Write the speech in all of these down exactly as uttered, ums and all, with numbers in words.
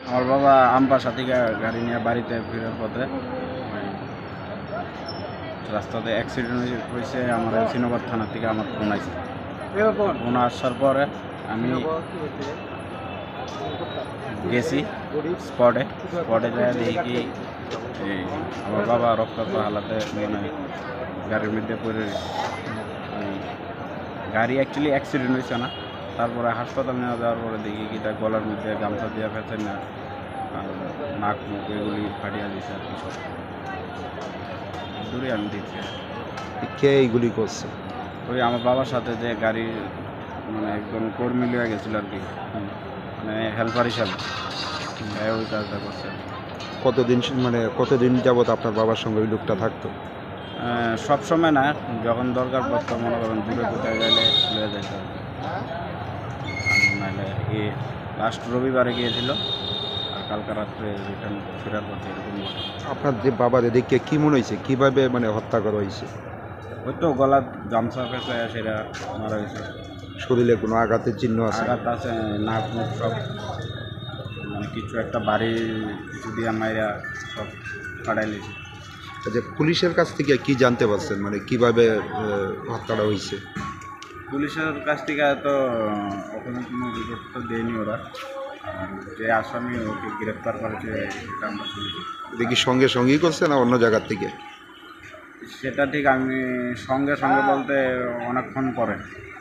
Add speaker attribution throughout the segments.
Speaker 1: আমার বাবা আমবাসা থেকে গাড়ি নিয়ে বাড়িতে ফেরার পথে রাস্তাতে অ্যাক্সিডেন্ট হয়েছে। আমার শ্রীনগর থানা থেকে আমার ফোন আসছে। ফোন আসার পরে আমি গেছি স্পটে স্পটে যায় দেখি কি আমার বাবা রক্তাক্ত হালাতে মানে গাড়ির মধ্যে পড়ে। গাড়ি অ্যাকচুয়ালি অ্যাক্সিডেন্ট হয়েছে না, তারপরে হাসপাতাল নেওয়া যাওয়ার পরে দেখি কি তার গলার মধ্যে গামছা দিয়ে ফেলছে না, আর নাক মুখ এগুলি ফাটিয়ে দিয়েছে আর কি সব দূরে আমি দিচ্ছি।
Speaker 2: কে এইগুলি করছে?
Speaker 1: ওই আমার বাবার সাথে যে গাড়ির মানে একজন কর্মী লিয়ে গেছিল আর কি, মানে হেল্পার হিসাবে ওই কাজটা করছে।
Speaker 2: কতদিন মানে কতদিন যাবত আপনার বাবার সঙ্গে ওই লোকটা থাকতো?
Speaker 1: সব সময় না, যখন দরকার পড়তো মনে করেন দূরে কোথায় গেলে লিয়ে যেত। নাহলে এ লাস্ট রবিবারে গিয়েছিল আর কালকে রাত্রে রিটার্ন ফেরার পথে এরকম।
Speaker 2: আপনার যে বাবার এদিকে কী মনে হয়েছে, কীভাবে মানে হত্যা করা হয়েছে?
Speaker 1: ওই তো গলার গামছা ফেঁচে সেটা মারা হয়েছে।
Speaker 2: শরীরে কোনো আঘাতের চিহ্ন আছে?
Speaker 1: আঘাত আছে, নাক মুখ সব মানে কিছু একটা বাড়ি কিছু দিয়ে মাইরা সব কাটাই লিয়েছে।
Speaker 2: আচ্ছা, পুলিশের কাছ থেকে কি জানতে পারছেন, মানে কিভাবে হত্যাটা হয়েছে?
Speaker 1: পুলিশের কাছ থেকে তো ওখানে কোনো রিপোর্ট তো দেয়নি ওরা, যে আসামি ওকে গ্রেপ্তার করেছে সেটা আমরা শুনেছি।
Speaker 2: দেখি সঙ্গে সঙ্গেই করছে না অন্য জায়গার থেকে?
Speaker 1: সেটা ঠিক আমি সঙ্গে সঙ্গে বলতে অনেকক্ষণ পরে।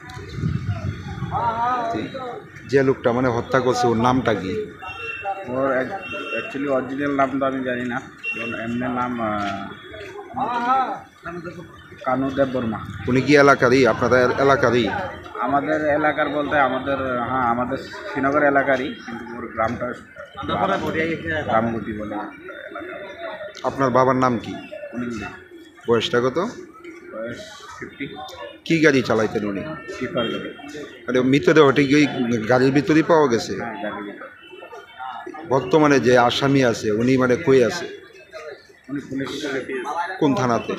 Speaker 2: যে লোকটা মানে হত্যা করছে ওর নামটা কি?
Speaker 1: ওর অ্যাকচুয়ালি অরিজিনাল নাম তো আমি জানি না, এমনি নাম কানু দেব বর্মা।
Speaker 2: উনি কি এলাকারই, আপনাদের এলাকারই?
Speaker 1: আমাদের এলাকার বলতে আমাদের হ্যাঁ আমাদের শ্রীনগর এলাকারই, কিন্তু ওর গ্রামটা গ্রামগুটি বলে এলাকা।
Speaker 2: আপনার বাবার নাম কি?
Speaker 1: অনিল দে।
Speaker 2: বয়সটা কত?
Speaker 1: বয়স ফিফটি।
Speaker 2: কী গাড়ি চালাইতেন উনি?
Speaker 1: টিপার গাড়ি।
Speaker 2: আরে মৃতদেহটি কি গাড়ির ভিতরেই পাওয়া গেছে?
Speaker 1: হ্যাঁ গাড়ির ভিতর।
Speaker 2: বর্তমানে যে আসামি আছে উনি মানে কই আছে?
Speaker 1: উনি পুলিশ।
Speaker 2: কোন থানাতে?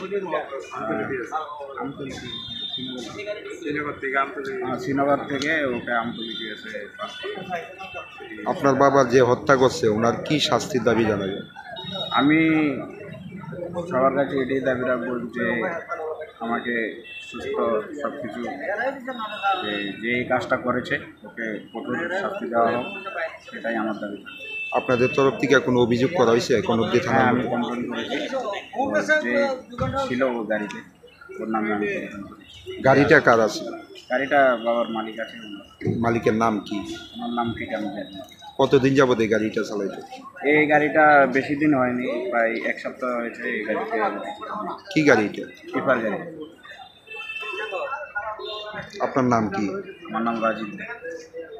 Speaker 1: শ্রীনগর থেকে ওকে আমতলি গিয়েছে।
Speaker 2: আপনার বাবা যে হত্যা করছে ওনার কি শাস্তির দাবি জানাবেন?
Speaker 1: আমি সবার কাছে এটাই দাবি রাখবো যে আমাকে সুস্থ সব কিছু যে যে এই কাজটা করেছে ওকে কঠোর শাস্তি দেওয়া হোক, সেটাই আমার দাবি।
Speaker 2: আপনাদের তরফ থেকে কোনো অভিযোগ করা হয়েছে এখন অব্দি
Speaker 1: হ্যাঁ
Speaker 2: থানায়?
Speaker 1: আমি কমপ্লেন করেছি, যে ছিল ও গাড়িতে ওর নামে আমি কমপ্লেন করেছি।
Speaker 2: গাড়িটা কার আছে?
Speaker 1: গাড়িটা বাবার মালিক আছে।
Speaker 2: মালিকের নাম কি?
Speaker 1: আমার নাম ঠিক আমি জানি না।
Speaker 2: কতদিন যাবত এই গাড়িটা চালাইতো?
Speaker 1: এই গাড়িটা বেশি দিন হয়নি, প্রায় এক সপ্তাহ হয়েছে এই গাড়িতে।
Speaker 2: কি গাড়ি এটা?
Speaker 1: টিপার গাড়ি।
Speaker 2: আপনার নাম কি?
Speaker 1: আমার নাম রাজীব দে।